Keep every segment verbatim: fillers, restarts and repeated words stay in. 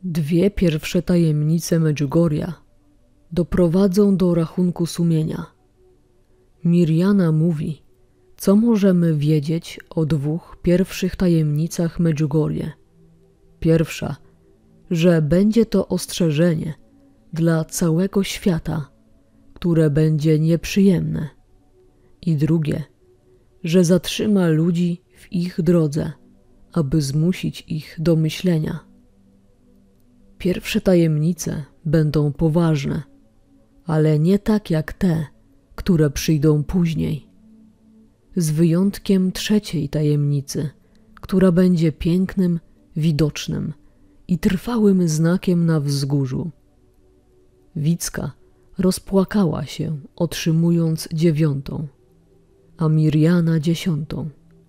Dwie pierwsze tajemnice Medjugorja doprowadzą do rachunku sumienia. Mirjana mówi, co możemy wiedzieć o dwóch pierwszych tajemnicach Medjugorje. Pierwsza, że będzie to ostrzeżenie dla całego świata, które będzie nieprzyjemne. I drugie, że zatrzyma ludzi w ich drodze, aby zmusić ich do myślenia. Pierwsze tajemnice będą poważne, ale nie tak jak te, które przyjdą później. Z wyjątkiem trzeciej tajemnicy, która będzie pięknym, widocznym i trwałym znakiem na wzgórzu. Wicka rozpłakała się, otrzymując dziewiątą, a Mirjana dziesiątą.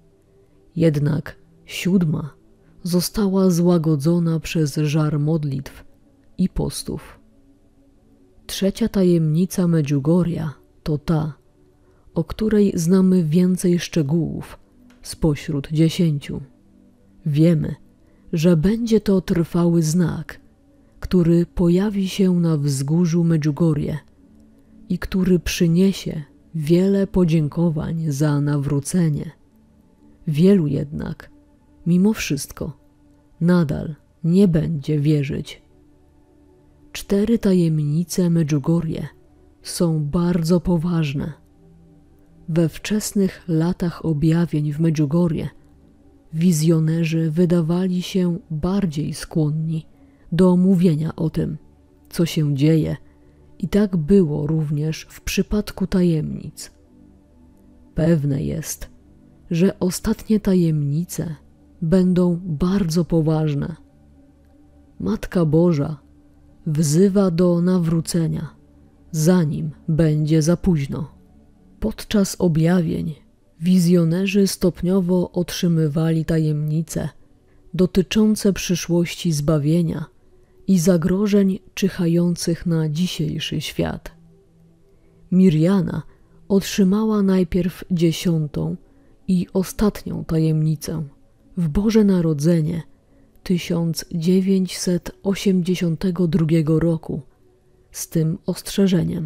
Jednak siódma została złagodzona przez żar modlitw i postów. Trzecia tajemnica Medjugorja to ta, o której znamy więcej szczegółów spośród dziesięciu. Wiemy, że będzie to trwały znak, który pojawi się na wzgórzu Medjugorje i który przyniesie wiele podziękowań za nawrócenie. Wielu jednak, mimo wszystko, nadal nie będzie wierzyć. Cztery tajemnice Medjugorje są bardzo poważne. We wczesnych latach objawień w Medjugorje wizjonerzy wydawali się bardziej skłonni do mówienia o tym, co się dzieje, i tak było również w przypadku tajemnic. Pewne jest, że ostatnie tajemnice będą bardzo poważne. Matka Boża wzywa do nawrócenia, zanim będzie za późno. Podczas objawień wizjonerzy stopniowo otrzymywali tajemnice dotyczące przyszłości zbawienia i zagrożeń czyhających na dzisiejszy świat. Mirjana otrzymała najpierw dziesiątą i ostatnią tajemnicę w Boże Narodzenie tysiąc dziewięćset osiemdziesiątego drugiego roku z tym ostrzeżeniem.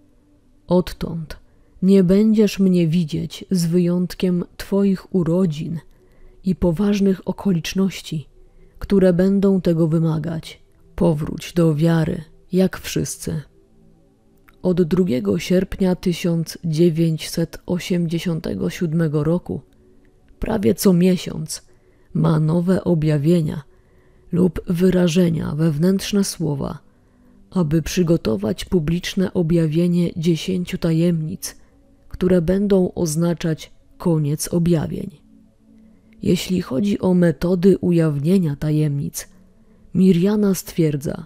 Odtąd nie będziesz mnie widzieć z wyjątkiem twoich urodzin i poważnych okoliczności, które będą tego wymagać. Powróć do wiary, jak wszyscy. Od drugiego sierpnia tysiąc dziewięćset osiemdziesiątego siódmego roku prawie co miesiąc ma nowe objawienia lub wyrażenia wewnętrzne słowa, aby przygotować publiczne objawienie dziesięciu tajemnic, które będą oznaczać koniec objawień. Jeśli chodzi o metody ujawnienia tajemnic, Mirjana stwierdza: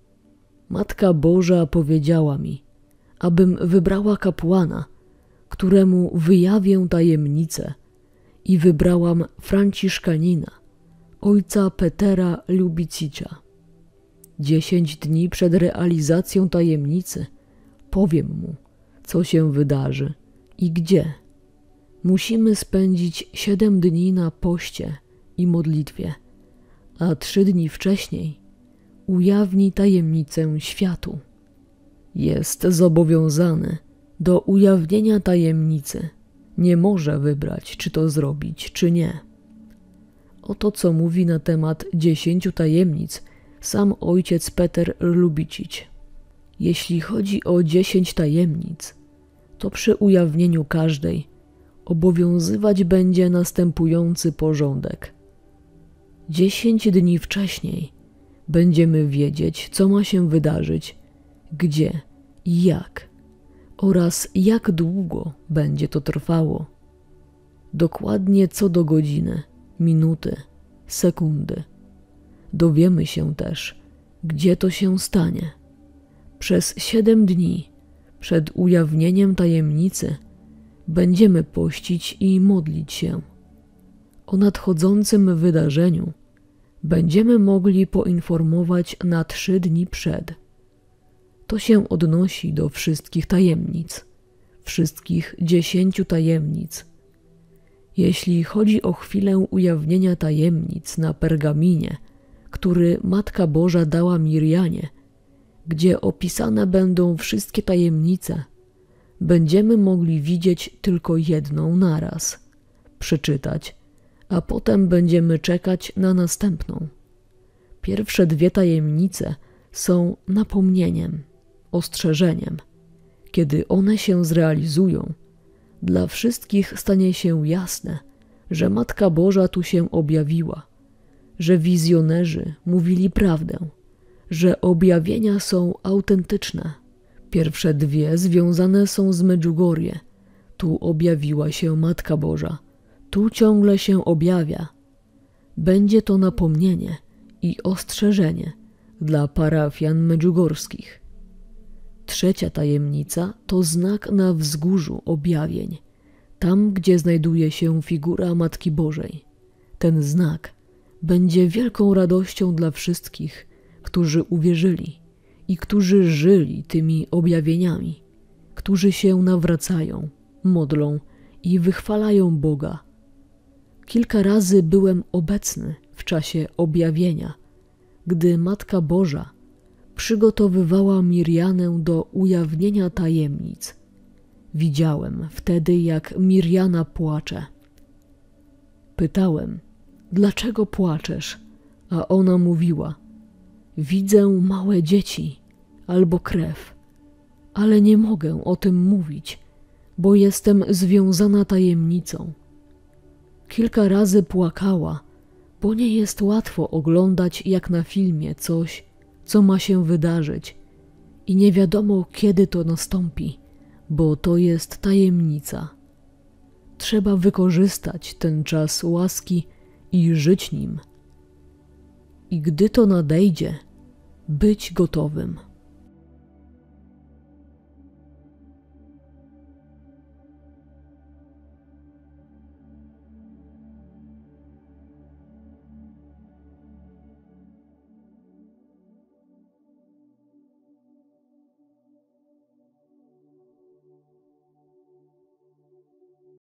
Matka Boża powiedziała mi, abym wybrała kapłana, któremu wyjawię tajemnicę, i wybrałam Franciszkanina, ojca Petera Lubicicza. Dziesięć dni przed realizacją tajemnicy powiem mu, co się wydarzy i gdzie. Musimy spędzić siedem dni na poście i modlitwie, a trzy dni wcześniej ujawni tajemnicę światu. Jest zobowiązany do ujawnienia tajemnicy. Nie może wybrać, czy to zrobić, czy nie. Oto co mówi na temat dziesięciu tajemnic sam ojciec Peter Lubicic. Jeśli chodzi o dziesięć tajemnic, to przy ujawnieniu każdej obowiązywać będzie następujący porządek. Dziesięć dni wcześniej będziemy wiedzieć, co ma się wydarzyć, gdzie i jak, oraz jak długo będzie to trwało. Dokładnie co do godziny, minuty, sekundy. Dowiemy się też, gdzie to się stanie. Przez siedem dni przed ujawnieniem tajemnicy będziemy pościć i modlić się. O nadchodzącym wydarzeniu będziemy mogli poinformować na trzy dni przed. To się odnosi do wszystkich tajemnic, wszystkich dziesięciu tajemnic. Jeśli chodzi o chwilę ujawnienia tajemnic na pergaminie, który Matka Boża dała Mirjanie, gdzie opisane będą wszystkie tajemnice, będziemy mogli widzieć tylko jedną naraz, przeczytać, a potem będziemy czekać na następną. Pierwsze dwie tajemnice są napomnieniem, ostrzeżeniem. Kiedy one się zrealizują, dla wszystkich stanie się jasne, że Matka Boża tu się objawiła, że wizjonerzy mówili prawdę, że objawienia są autentyczne. Pierwsze dwie związane są z Medjugorje. Tu objawiła się Matka Boża, tu ciągle się objawia. Będzie to napomnienie i ostrzeżenie dla parafian medjugorskich. Trzecia tajemnica to znak na wzgórzu objawień, tam gdzie znajduje się figura Matki Bożej. Ten znak będzie wielką radością dla wszystkich, którzy uwierzyli i którzy żyli tymi objawieniami, którzy się nawracają, modlą i wychwalają Boga. Kilka razy byłem obecny w czasie objawienia, gdy Matka Boża przygotowywała Mirjanę do ujawnienia tajemnic. Widziałem wtedy, jak Mirjana płacze. Pytałem, dlaczego płaczesz? A ona mówiła, widzę małe dzieci albo krew, ale nie mogę o tym mówić, bo jestem związana tajemnicą. Kilka razy płakała, bo nie jest łatwo oglądać jak na filmie coś, co ma się wydarzyć i nie wiadomo kiedy to nastąpi, bo to jest tajemnica. Trzeba wykorzystać ten czas łaski i żyć nim. I gdy to nadejdzie, być gotowym.